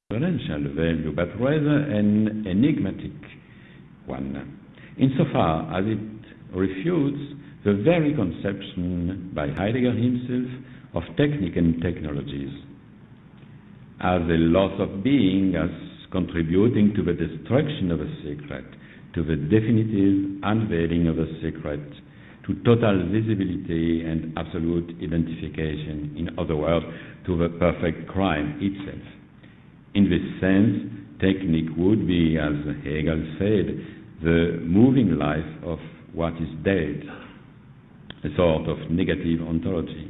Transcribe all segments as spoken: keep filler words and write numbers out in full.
referential value, but rather an enigmatic one, insofar as it refutes the very conception by Heidegger himself of technique and technologies as a loss of being, as contributing to the destruction of a secret, to the definitive unveiling of a secret, to total visibility and absolute identification, in other words, to the perfect crime itself. In this sense, technique would be, as Hegel said, the moving life of what is dead, a sort of negative ontology.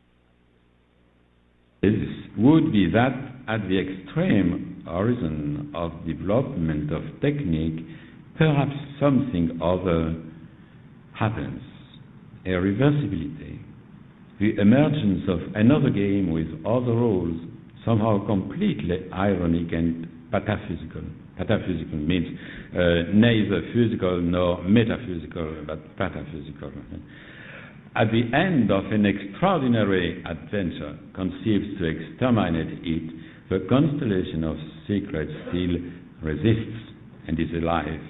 This would be that at the extreme horizon of development of technique, perhaps something other happens, a reversibility, the emergence of another game with other rules, somehow completely ironic and pataphysical. Pataphysical means uh, neither physical nor metaphysical, but pataphysical. At the end of an extraordinary adventure conceived to exterminate it, the constellation of secrets still resists and is alive.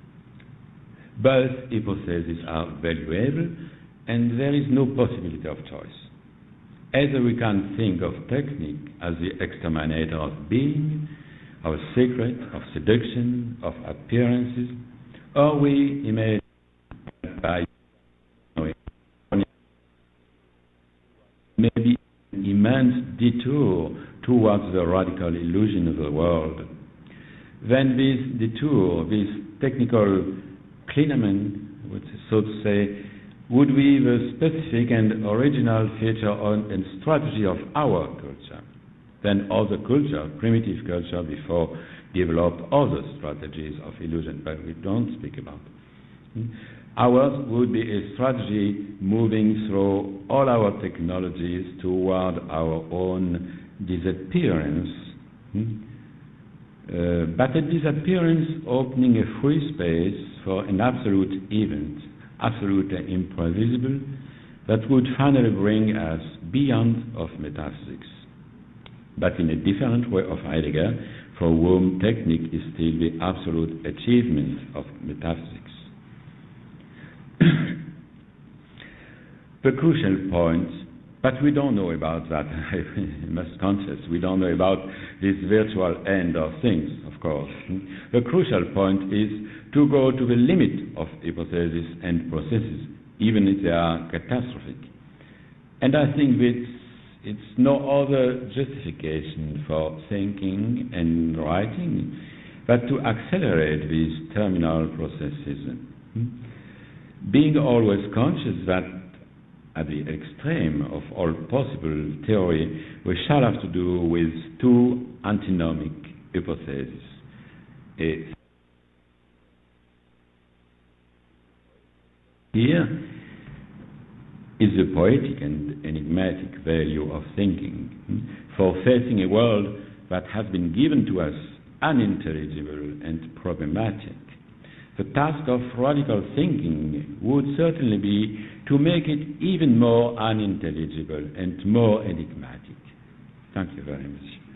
Both hypotheses are valuable, and there is no possibility of choice. Either we can think of technique as the exterminator of being, of secret, of seduction, of appearances, or we imagine by maybe an immense detour towards the radical illusion of the world. Then this detour, this technical clinamen, so to say, would be the specific and original feature and strategy of our culture. Then other culture, primitive culture before, developed other strategies of illusion, but we don't speak about it. Ours would be a strategy moving through all our technologies toward our own disappearance, uh, but a disappearance opening a free space for an absolute event, absolutely imprevisible, that would finally bring us beyond of metaphysics, but in a different way of Heidegger, for whom technique is still the absolute achievement of metaphysics. The crucial point, but we don't know about that, I must confess, we don't know about this virtual end of things, of course. The crucial point is to go to the limit of hypotheses and processes, even if they are catastrophic. And I think that it's no other justification for thinking and writing, but to accelerate these terminal processes. Being always conscious that at the extreme of all possible theory, we shall have to do with two antinomic hypotheses. A Here is the poetic and enigmatic value of thinking, for facing a world that has been given to us unintelligible and problematic. The task of radical thinking would certainly be to make it even more unintelligible and more enigmatic. Thank you very much.